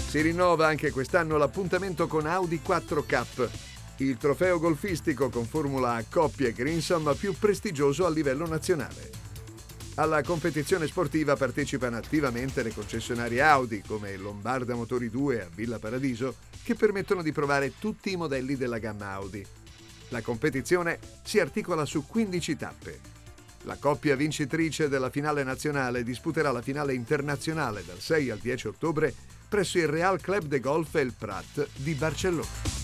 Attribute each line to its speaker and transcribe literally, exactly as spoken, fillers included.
Speaker 1: Si rinnova anche quest'anno l'appuntamento con Audi quattro Cup, il trofeo golfistico con formula a coppie Greensome più prestigioso a livello nazionale. Alla competizione sportiva partecipano attivamente le concessionarie Audi, come Lombarda Motori due a Villa Paradiso, che permettono di provare tutti i modelli della gamma Audi. La competizione si articola su quindici tappe. La coppia vincitrice della finale nazionale disputerà la finale internazionale dal sei al dieci ottobre presso il Real Club de Golf El Prat di Barcellona.